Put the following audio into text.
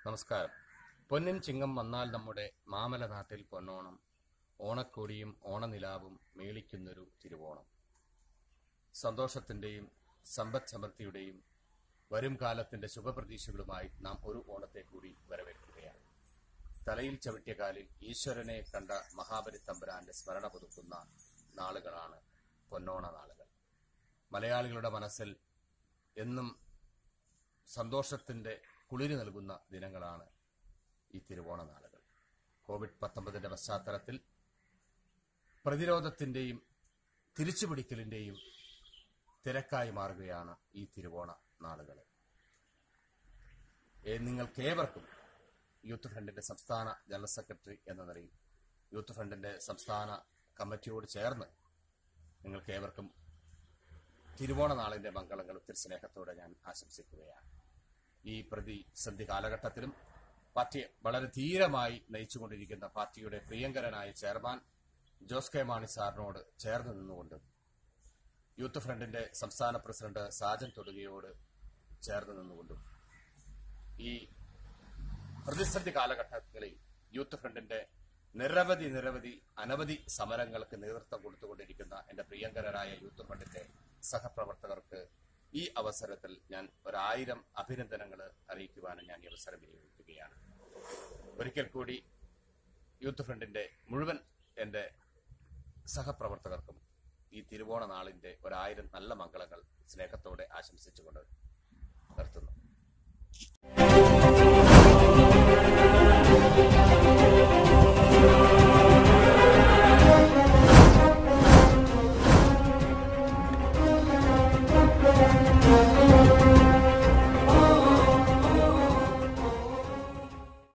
നമസ്കാരം. പൊന്നിൻ ചിങ്ങം വന്നാൽ നമ്മുടെ മാമല നാട്ടിൽ പൊന്നോണം, ഓണക്കോടിയും ഓണനിലാവും മേളിക്കുന്നൊരു തിരുവോണം. സന്തോഷത്തിന്റെയും സമ്പദ് സമൃദ്ധിയുടെയും വരും കാലത്തിന്റെ ശുഭപ്രതീക്ഷകളുമായി നാം ഒരു ഓണത്തെ കൂടി വരവേൽക്കുകയാണ്. തലയിൽ ചവിട്ടിയ കാലിൽ ഈശ്വരനെ കണ്ട മഹാബലി തമ്പുരാന്റെ സ്മരണ പുതുക്കുന്ന നാളുകളാണ് പൊന്നോണ നാളുകൾ. മലയാളികളുടെ മനസ്സിൽ എന്നും സന്തോഷത്തിന്റെ കുളിര് നൽകുന്ന ദിനങ്ങളാണ് ഈ തിരുവോണ നാളുകൾ. കോവിഡ്-19 പശ്ചാത്തലത്തിൽ പ്രതിരോധത്തിന്റെയും തിരിച്ചുപിടിക്കലിന്റെയും തിരക്കായി മാറുകയാണ് ഈ തിരുവോണ നാളുകൾ. നിങ്ങൾക്കേവർക്കും യൂത്ത് ഫ്രണ്ടിന്റെ സംസ്ഥാന ജനറൽ സെക്രട്ടറി എന്ന നിലയിൽ യൂത്ത് ഫ്രണ്ടിന്റെ സംസ്ഥാന കമ്മിറ്റിയോട് ചേർന്ന് നിങ്ങൾക്കേവർക്കും തിരുവോണ നാളിന്റെ മംഗളങ്ങൾ ഒത്തിരി സ്നേഹത്തോടെ ഞാൻ ആശംസിക്കുകയാണ്. ഈ പ്രതിസന്ധി കാലഘട്ടത്തിലും പാർട്ടിയെ വളരെ ധീരമായി നയിച്ചുകൊണ്ടിരിക്കുന്ന പാർട്ടിയുടെ പ്രിയങ്കരനായ ചെയർമാൻ ജോസ് കെ മാണി സാറിനോട് ചേർന്ന് നിന്നുകൊണ്ട് യൂത്ത് ഫ്രണ്ടിന്റെ സംസ്ഥാന പ്രസിഡന്റ് സാജൻ തൊടുകയോട് ചേർന്ന് നിന്നുകൊണ്ടും ഈ പ്രതിസന്ധി കാലഘട്ടങ്ങളിൽ യൂത്ത് ഫ്രണ്ടിന്റെ അനവധി സമരങ്ങൾക്ക് നേതൃത്വം കൊടുത്തുകൊണ്ടിരിക്കുന്ന എന്റെ പ്രിയങ്കരനായ യൂത്ത് ഫ്രണ്ടിന്റെ സഹപ്രവർത്തകർക്ക് ഈ അവസരത്തിൽ ഞാൻ 1000 അഭിനന്ദനങ്ങൾ അറിയിക്കുവാനും ഞാൻ ഈ അവസരം വിനിയോഗിക്കുകയാണ്. ഒരിക്കൽ കൂടി യൂത്ത് ഫ്രണ്ടിന്റെ മുഴുവൻ എന്റെ സഹപ്രവർത്തകർക്കും ഈ തിരുവോണ നാളിന്റെ 1000 നല്ല മംഗളങ്ങൾ സ്നേഹത്തോടെ ആശംസിച്ചുകൊണ്ട് നിർത്തുന്നു.